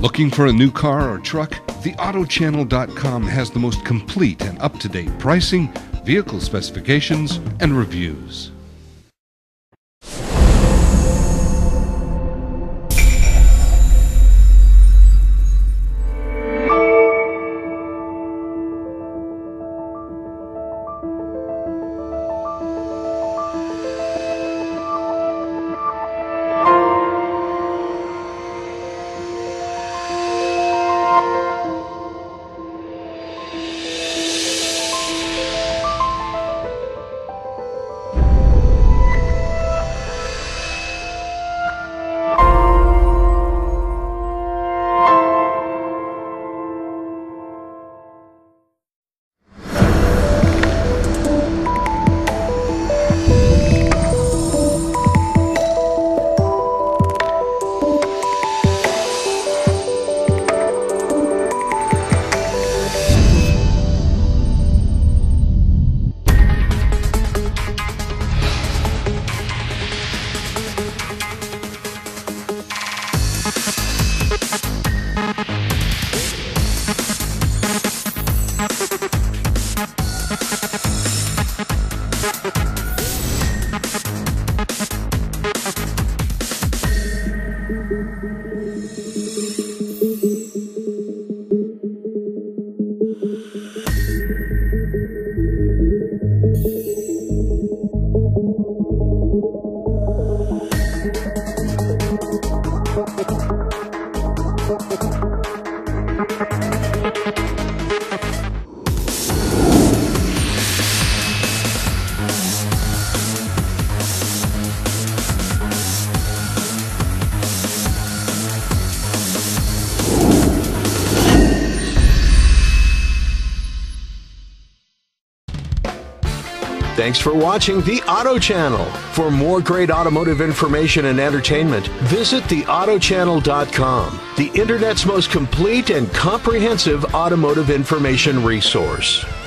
Looking for a new car or truck? TheAutoChannel.com has the most complete and up-to-date pricing, vehicle specifications, and reviews. Thanks for watching The Auto Channel. For more great automotive information and entertainment, visit theautochannel.com, the Internet's most complete and comprehensive automotive information resource.